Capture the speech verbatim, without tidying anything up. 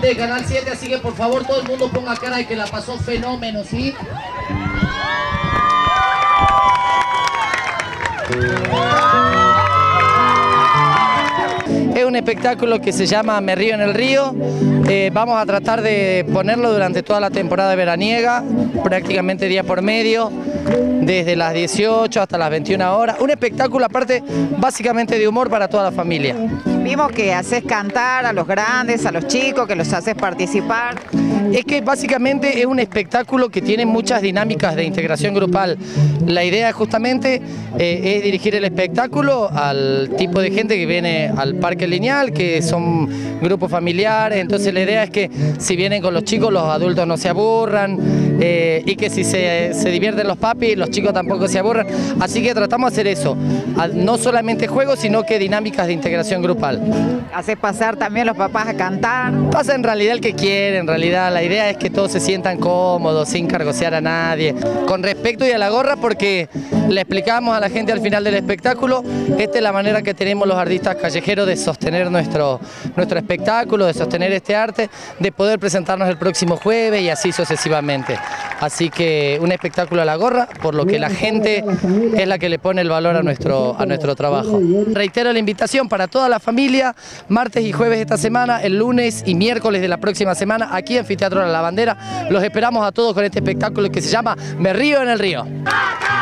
gente de Canal siete, así que por favor todo el mundo ponga cara de que la pasó fenómeno, ¿sí? Es un espectáculo que se llama Me río en el río. Eh, vamos a tratar de ponerlo durante toda la temporada veraniega, prácticamente día por medio, desde las dieciocho hasta las veintiuna horas. Un espectáculo aparte básicamente de humor para toda la familia. Vimos que haces cantar a los grandes, a los chicos, que los haces participar. Es que básicamente es un espectáculo que tiene muchas dinámicas de integración grupal. La idea justamente eh, es dirigir el espectáculo al tipo de gente que viene al parque lineal, que son grupos familiares. Entonces la idea es que si vienen con los chicos, los adultos no se aburran, eh, y que si se, se divierten los papis, los chicos tampoco se aburran. Así que tratamos de hacer eso, no solamente juegos, sino que dinámicas de integración grupal. Haces pasar también los papás a cantar. Pasa en realidad el que quiere, en realidad la idea es que todos se sientan cómodos, sin cargosear a nadie. Con respecto y a la gorra, porque le explicamos a la gente al final del espectáculo, esta es la manera que tenemos los artistas callejeros de sostener nuestro, nuestro espectáculo, de sostener este arte, de poder presentarnos el próximo jueves y así sucesivamente. Así que un espectáculo a la gorra, por lo que la gente es la que le pone el valor a nuestro, a nuestro trabajo. Reitero la invitación para toda la familia, martes y jueves esta semana, el lunes y miércoles de la próxima semana, aquí en Anfiteatro La Bandera. Los esperamos a todos con este espectáculo que se llama Me río en el río.